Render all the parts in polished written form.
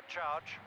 Shock charge.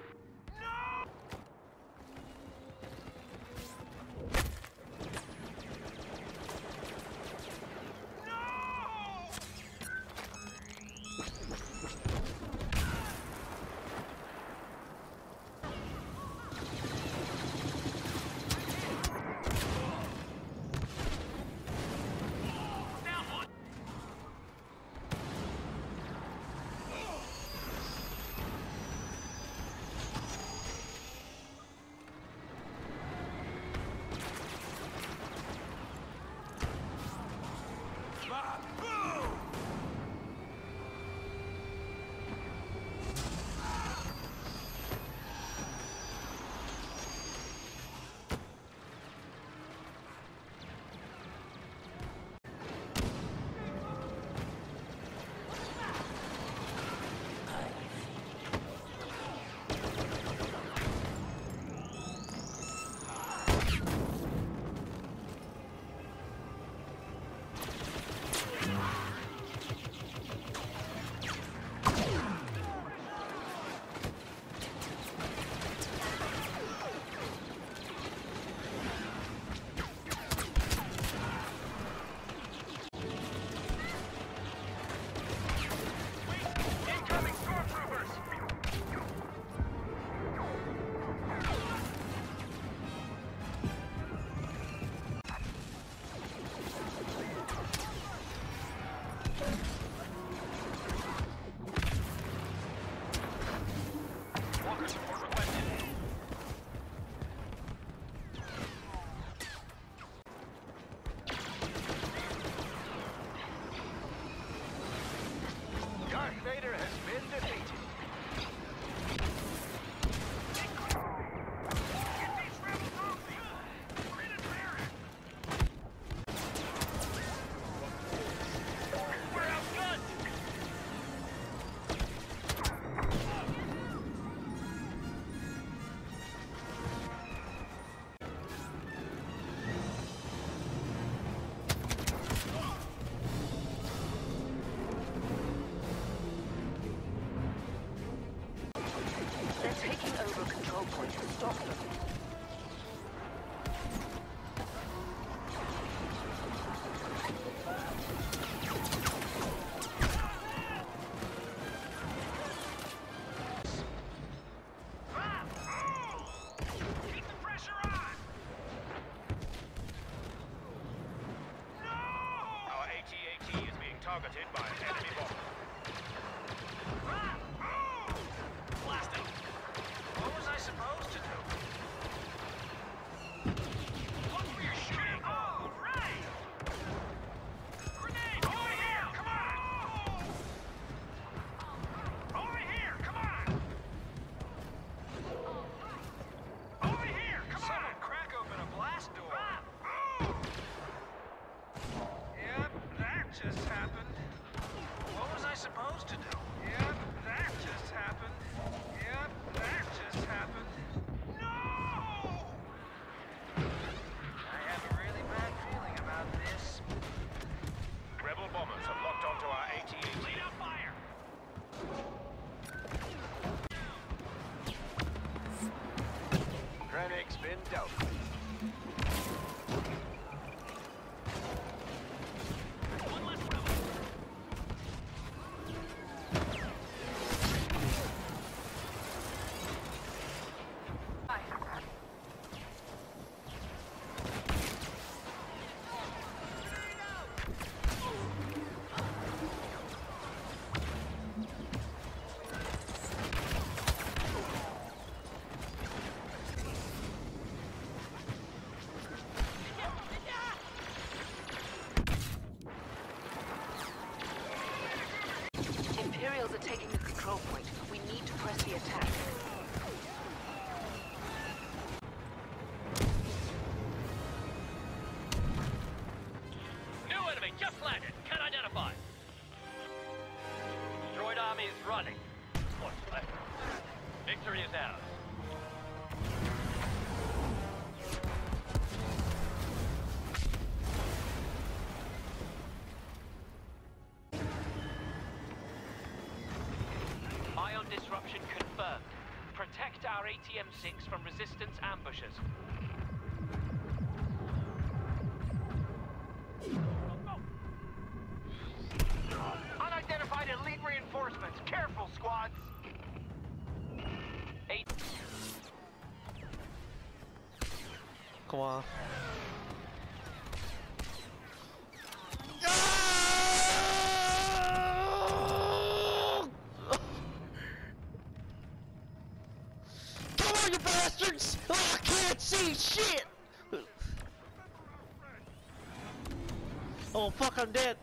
Vader has been defeated. Get these rebels off me! We're in a barrack! We're outgunned! Taking over control point to stop them. Keep the pressure on! No! Our AT-AT is being targeted by an enemy bomber. Blast him! What was I supposed to do? Look where you're shooting! All right! Grenade! Over here! Come on! Over here! Come on! Over here! Come on! Someone crack open a blast door! Yep, that just happened. What was I supposed to do? Yep, that just happened. Yep, that just happened. No! I have a really bad feeling about this. Rebel bombers have locked onto our AT-AT. Lead up fire! Krennic's been dealt with. ATM-6 from resistance ambushes. Unidentified elite reinforcements. Careful, squads. Come on. Come on, you bastards! Oh, I can't see shit! Oh, fuck, I'm dead.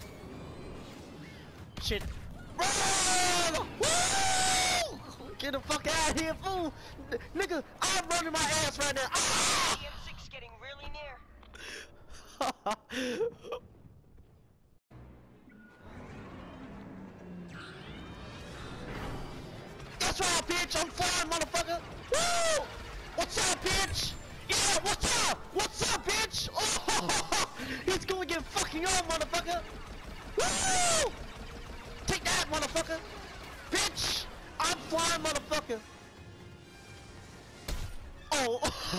Shit. Run! Woo! Get the fuck out of here, fool! Nigga, I'm running my ass right now. Ah! ATM-6 getting really near. That's right, bitch! I'm flying, motherfucker! Woo! What's up, bitch? Yeah, what's up? What's up, bitch? Oh, he's gonna get fucking on, motherfucker! Woo! Take that, motherfucker! Bitch! I'm flying, motherfucker! Oh!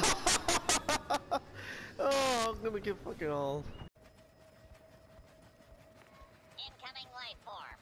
Oh, I'm gonna get fucking on. Incoming life form.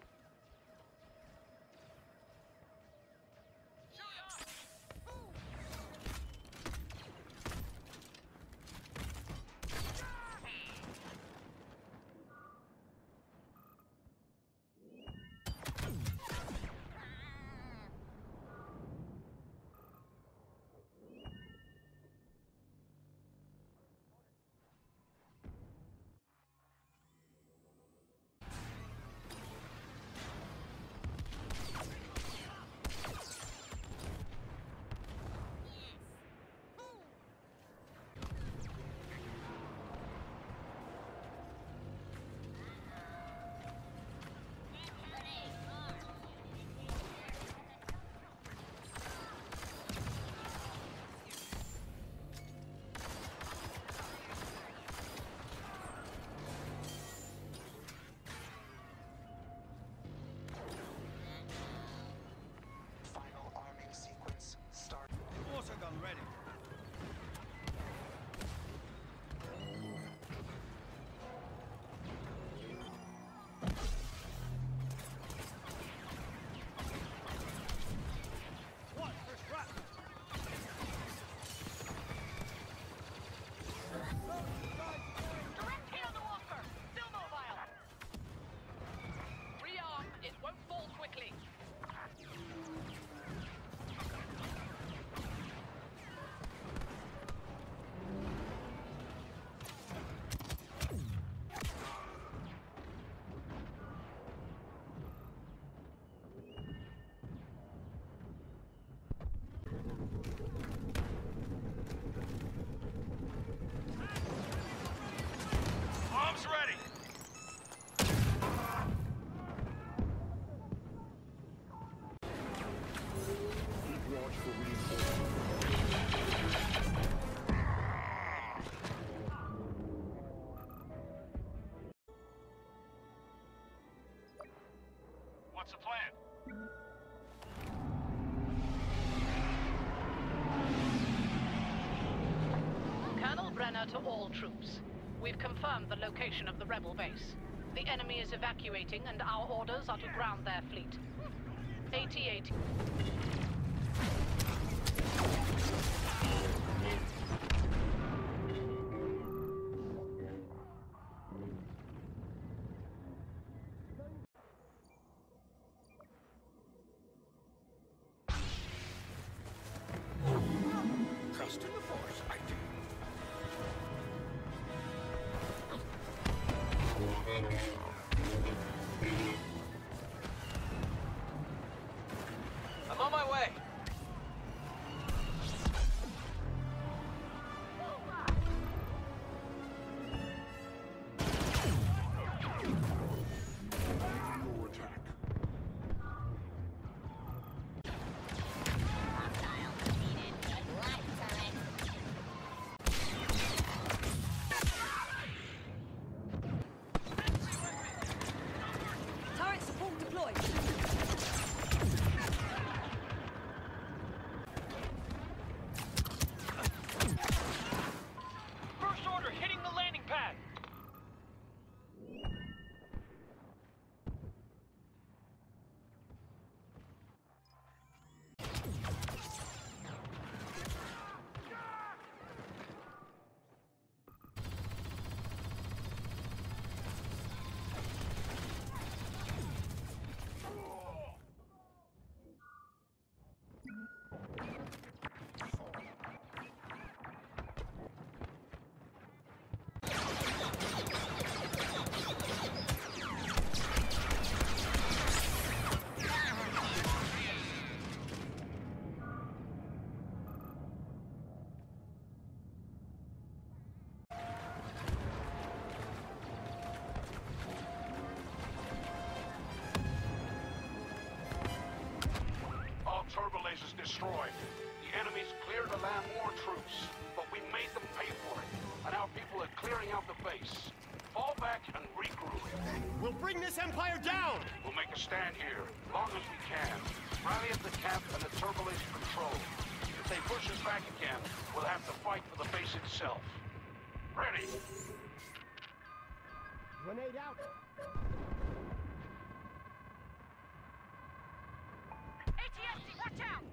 Water gun ready. What? First rap. Direct hit on the walker! Still mobile! Rearm, it won't fall quickly. Arms ready. What's the plan? Colonel Brenner to all troops. We've confirmed the location of the rebel base. The enemy is evacuating and our orders are to ground their fleet. AT-AT. Trust in the Force, I do. I'm on my way. Target is destroyed. The enemy's cleared to land more troops, but we made them pay for it. And our people are clearing out the base. Fall back and regroup. We'll bring this empire down! We'll make a stand here, long as we can. Rally at the camp and the turbulence control. If they push us back again, we'll have to fight for the base itself. Ready! Grenade out! ATST, watch out!